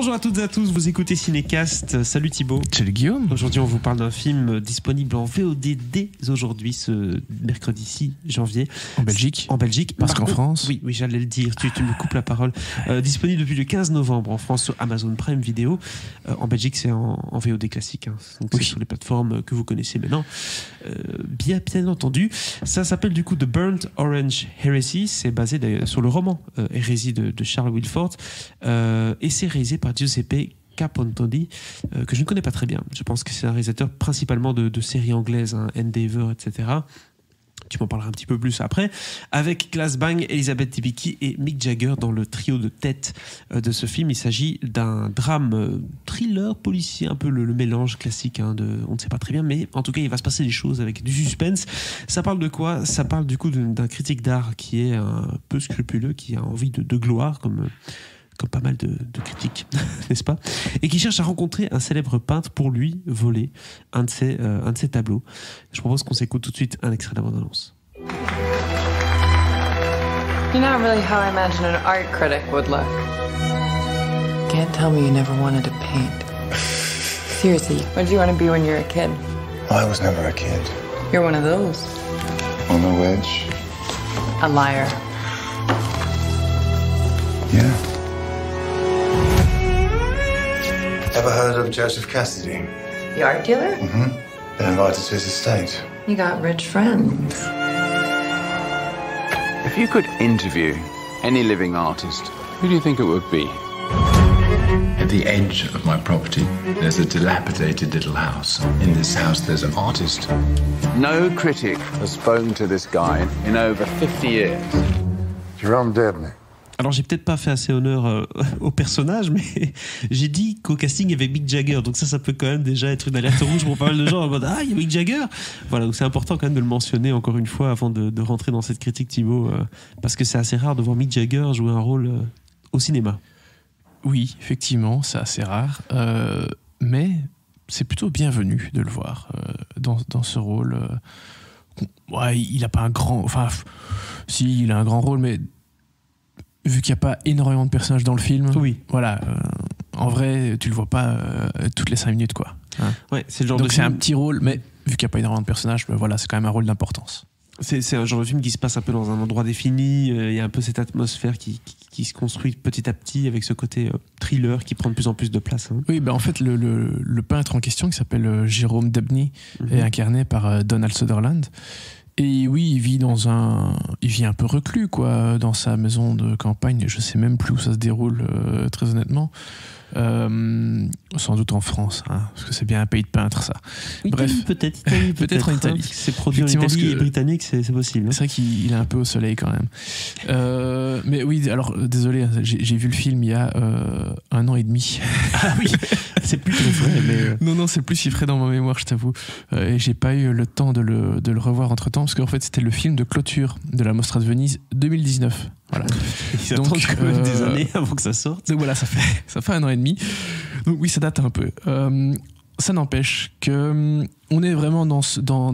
Bonjour à toutes et à tous, vous écoutez Cinécast. Salut Thibaut. Salut Guillaume. Aujourd'hui, on vous parle d'un film disponible en VOD dès aujourd'hui, ce mercredi 6 janvier. En Belgique. En Belgique. Parce qu'en France. Oui, j'allais le dire, tu me coupes la parole. Disponible depuis le 15 novembre en France sur Amazon Prime Video. En Belgique, c'est en VOD classique. Hein. Donc c'est sur les plateformes que vous connaissez maintenant. Bien entendu. Ça s'appelle du coup The Burnt Orange Heresy. C'est basé sur le roman Hérésie de Charles Wilford. Et c'est réalisé par Giuseppe Capontoni, que je ne connais pas très bien. Je pense que c'est un réalisateur principalement de séries anglaises, hein, Endeavour, etc. Tu m'en parleras un petit peu plus après. Avec Claes Bang, Elizabeth Debicki et Mick Jagger dans le trio de tête de ce film. Il s'agit d'un drame thriller policier, un peu le mélange classique, hein, on ne sait pas très bien, mais en tout cas il va se passer des choses avec du suspense. Ça parle de quoi ? Ça parle du coup d'un critique d'art qui est un peu scrupuleux, qui a envie de gloire, comme pas mal de critiques, n'est-ce pas ? Et qui cherche à rencontrer un célèbre peintre pour lui voler un de ses tableaux. Je propose qu'on s'écoute tout de suite un extrait de la bande-annonce. You're not really how I imagine an art critic would look. Can't tell me you never wanted to paint. Seriously, what did you want to be when you were a kid? I was never a kid. You're one of those. On the wedge? A liar. Yeah. Ever heard of Joseph Cassidy? The art dealer? Mm-hmm. Been invited to his estate. You got rich friends. If you could interview any living artist, who do you think it would be? At the edge of my property, there's a dilapidated little house. In this house, there's an artist. No critic has spoken to this guy in over 50 years. Jerome Debney. Alors j'ai peut-être pas fait assez honneur au personnage, mais j'ai dit qu'au casting il y avait Mick Jagger, donc ça peut quand même déjà être une alerte rouge pour pas mal de gens en mode il y a Mick Jagger. Voilà, donc c'est important quand même de le mentionner encore une fois avant de rentrer dans cette critique, Thibaut, parce que c'est assez rare de voir Mick Jagger jouer un rôle au cinéma. Oui, effectivement, c'est assez rare, mais c'est plutôt bienvenu de le voir dans ce rôle. Ouais, il a pas un grand, enfin, si il a un grand rôle, mais vu qu'il n'y a pas énormément de personnages dans le film, oui. Voilà, en vrai, tu le vois pas toutes les 5 minutes, quoi. Hein. Ouais, c'est le genre donc de c'est film... un petit rôle, mais vu qu'il n'y a pas énormément de personnages, ben voilà, c'est quand même un rôle d'importance. C'est un genre de film qui se passe un peu dans un endroit défini, il y a un peu cette atmosphère qui se construit petit à petit avec ce côté thriller qui prend de plus en plus de place. Hein. Oui, ben en fait, le peintre en question, qui s'appelle Jerome Debney, est incarné par Donald Sutherland. Et oui, il vit un peu reclus, quoi, dans sa maison de campagne. Je sais même plus où ça se déroule, très honnêtement. Sans doute en France, hein, parce que c'est bien un pays de peintres, ça. Bref, Italie, peut-être en Italie. Hein, c'est produit en Italie et britannique, c'est possible. Hein. C'est vrai qu'il est un peu au soleil quand même. Mais oui, alors désolé, j'ai vu le film il y a 1 an et demi. Ah oui, c'est plus très frais. Mais Non, c'est plus si frais dans ma mémoire, je t'avoue. Et j'ai pas eu le temps de le revoir entre temps, parce qu'en fait c'était le film de clôture de la Mostra de Venise 2019. Voilà. Ils attendent quand même des années avant que ça sorte. Donc voilà, ça fait 1 an et demi. Donc oui, ça date un peu. Ça n'empêche que on est vraiment dans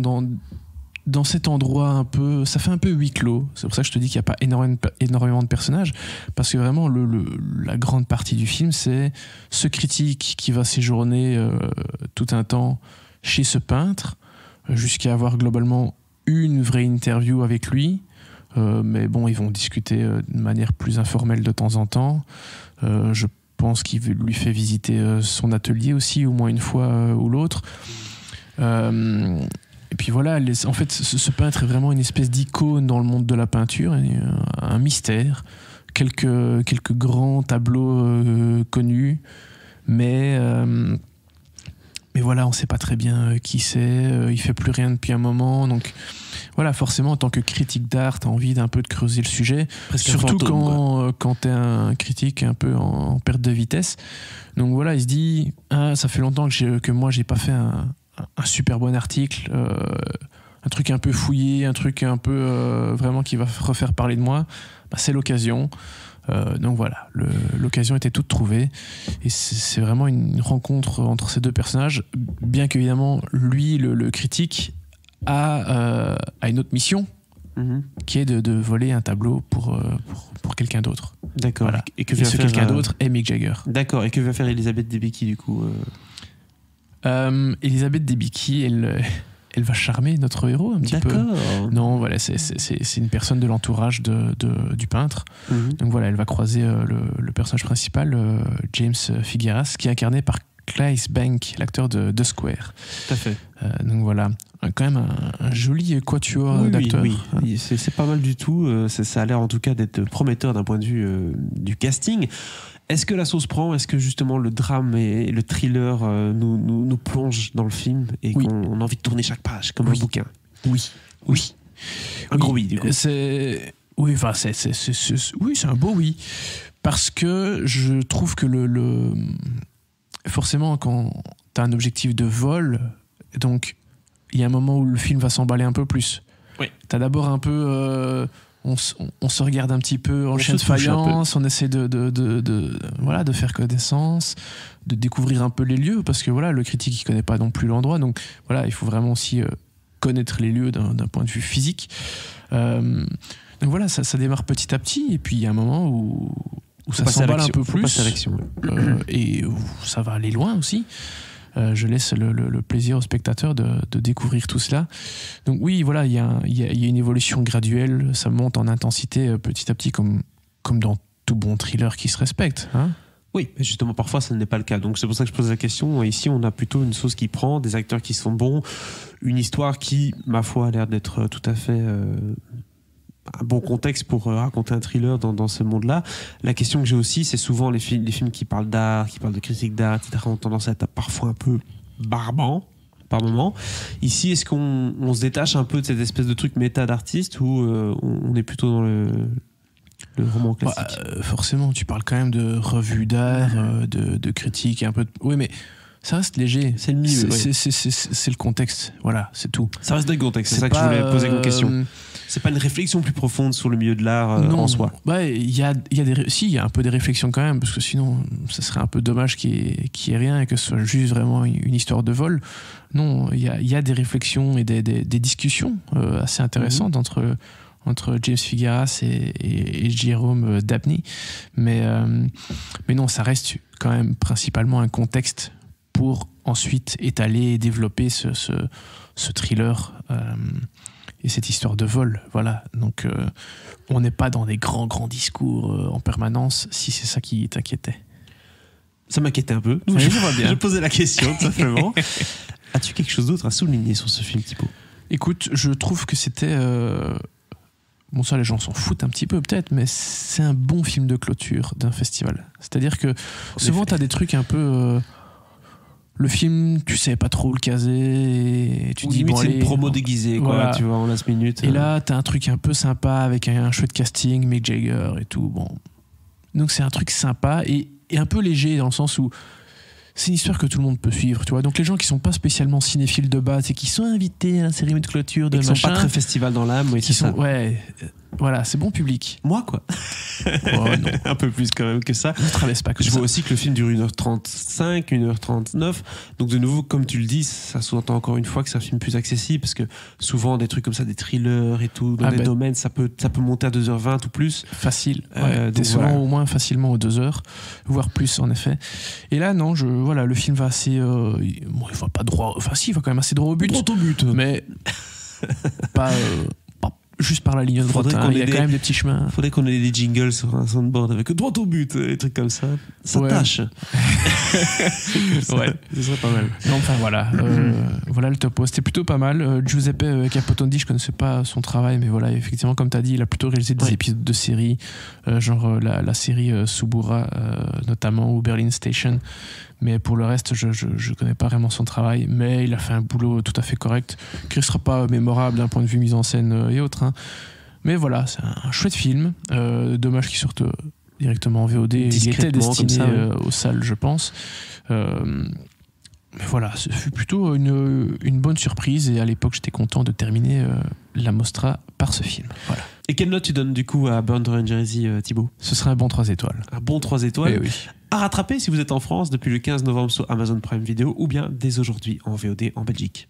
cet endroit un peu, ça fait un peu huis clos. C'est pour ça que je te dis qu'il n'y a pas énormément de personnages, parce que vraiment la grande partie du film, c'est ce critique qui va séjourner tout un temps chez ce peintre, jusqu'à avoir globalement une vraie interview avec lui. Mais bon, ils vont discuter de manière plus informelle de temps en temps. Je pense qu'il lui fait visiter son atelier aussi, au moins une fois ou l'autre. Et puis voilà, en fait, ce peintre est vraiment une espèce d'icône dans le monde de la peinture, un mystère. Quelques grands tableaux connus, mais voilà, on ne sait pas très bien qui c'est. Il fait plus rien depuis un moment, donc voilà, forcément, en tant que critique d'art, tu as envie d'un peu de creuser le sujet. Presque surtout fantôme, quand tu es un critique un peu en perte de vitesse. Donc voilà, il se dit, ça fait longtemps que moi, j'ai pas fait un super bon article, un truc un peu fouillé, un truc un peu vraiment qui va refaire parler de moi. Bah, c'est l'occasion. Donc voilà, l'occasion était toute trouvée, et c'est vraiment une rencontre entre ces deux personnages, bien qu'évidemment lui, le critique, a une autre mission, qui est de voler un tableau pour quelqu'un d'autre. D'accord. Voilà. Et que Et vient ce faire quelqu'un d'autre est Mick Jagger. D'accord. Et que va faire Elisabeth Debicki du coup Elisabeth Debicki, elle va charmer notre héros un petit peu. D'accord. Non, voilà, c'est une personne de l'entourage du peintre. Mhm. Donc voilà, elle va croiser le personnage principal, James Figueras, qui est incarné par Claes Bank, l'acteur de The Square. Tout à fait. Donc voilà, quand même un joli quatuor d'acteurs. Oui. C'est pas mal du tout. Ça a l'air en tout cas d'être prometteur d'un point de vue du casting. Est-ce que la sauce prend? Est-ce que justement le drame et le thriller nous plongent dans le film et Oui. qu'on a envie de tourner chaque page comme Oui. un bouquin? Oui. Un gros oui, du coup. Oui, enfin, oui, c'est un beau oui. Parce que je trouve que forcément, quand tu as un objectif de vol, donc il y a un moment où le film va s'emballer un peu plus. Oui. Tu as d'abord un peu. On se regarde un petit peu en chaîne de se touche un peu. faïence, on essaie de faire connaissance, de découvrir un peu les lieux, parce que voilà, le critique il connaît pas non plus l'endroit, donc voilà, il faut vraiment aussi connaître les lieux d'un point de vue physique. Donc voilà, ça démarre petit à petit, et puis il y a un moment où ça s'emballe un peu plus, passer à l'action, ouais. et où ça va aller loin aussi. Je laisse le plaisir au spectateur de découvrir tout cela. Donc oui, voilà, il y a une évolution graduelle, ça monte en intensité petit à petit, comme dans tout bon thriller qui se respecte. Hein. Oui, mais justement, parfois, ça n'est pas le cas. Donc, c'est pour ça que je pose la question. Ici, on a plutôt une sauce qui prend, des acteurs qui sont bons, une histoire qui, ma foi, a l'air d'être tout à fait un bon contexte pour raconter un thriller dans ce monde-là. La question que j'ai aussi, c'est souvent les films qui parlent d'art, qui parlent de critique d'art, etc., ont tendance à être parfois un peu barbants par moment. Ici, est-ce qu'on se détache un peu de cette espèce de truc méta d'artiste ou on est plutôt dans le roman classique? Forcément, tu parles quand même de revue d'art, de critique, un peu de... Oui, mais ça reste léger. C'est le milieu. C'est le contexte. Voilà, c'est tout. Ça reste dans le contexte. C'est ça que je voulais poser comme question. C'est pas une réflexion plus profonde sur le milieu de l'art en soi. Ouais, il y a un peu des réflexions quand même, parce que sinon, ça serait un peu dommage qu'il y ait rien et que ce soit juste vraiment une histoire de vol. Non, il y a des réflexions et des discussions assez intéressantes entre James Figueras et Jérôme Dabney. Mais non, ça reste quand même principalement un contexte pour ensuite étaler et développer ce thriller et cette histoire de vol. Voilà. Donc, on n'est pas dans des grands discours en permanence, si c'est ça qui t'inquiétait. Ça m'inquiétait un peu. Oui, je vois bien. Je posais la question, tout simplement. As-tu quelque chose d'autre à souligner sur ce film, Thibaut? Écoute, je trouve que c'était... Bon, ça, les gens s'en foutent un petit peu, peut-être, mais c'est un bon film de clôture d'un festival. C'est-à-dire que souvent, tu as des trucs un peu... le film, tu sais pas trop le caser, et tu dis limite, bon, c'est allez, une promo déguisée, quoi, voilà. tu vois, en last minute. Et là, t'as un truc un peu sympa avec un chouette casting, Mick Jagger et tout. Bon. Donc, c'est un truc sympa et un peu léger dans le sens où c'est une histoire que tout le monde peut suivre, tu vois. Donc les gens qui sont pas spécialement cinéphiles de base et qui sont invités à la cérémonie de clôture de et qui machin, sont pas très festival dans l'âme, oui, qui c'est ça. ouais, voilà, c'est bon public. Moi, quoi. Oh, non. Un peu plus quand même que ça. Ne traverse pas comme Je ça. vois aussi que le film dure 1h35, 1h39. Donc de nouveau, comme tu le dis, ça sous-entend encore une fois que c'est un film plus accessible parce que souvent des trucs comme ça, des thrillers et tout, dans des domaines, ça peut monter à 2h20 ou plus. Facile. Ouais, t'es souvent au moins facilement aux 2 heures, voire plus en effet. Et là, non, voilà, le film va assez... il va pas droit... Enfin si, il va quand même assez droit au but. Droit au but. Mais pas juste par la ligne droite. Il y a quand même des petits chemins. Faudrait qu'on ait des jingles sur un soundboard avec droit au but, des trucs comme ça. Ça tâche. Ouais, ce serait pas mal. Non, enfin voilà, voilà le topo. C'était plutôt pas mal. Giuseppe Capotondi, je connaissais pas son travail, mais voilà, effectivement, comme tu as dit, il a plutôt réalisé des épisodes de séries, genre la série Subura, notamment, ou Berlin Station. Mais pour le reste, je connais pas vraiment son travail, mais il a fait un boulot tout à fait correct, qui ne sera pas mémorable d'un point de vue mise en scène et autres. Hein. Mais voilà, c'est un chouette film. Dommage qu'il sorte directement en VOD. Il était destiné aux salles, je pense. Mais voilà, ce fut plutôt une bonne surprise, et à l'époque, j'étais content de terminer la Mostra par ce film. Voilà. Et quelle note tu donnes du coup à Burn Rangers Heresy, Thibaut? Ce serait un bon 3 étoiles. Un bon 3 étoiles. Oui. À rattraper si vous êtes en France depuis le 15 novembre sur Amazon Prime Video ou bien dès aujourd'hui en VOD en Belgique.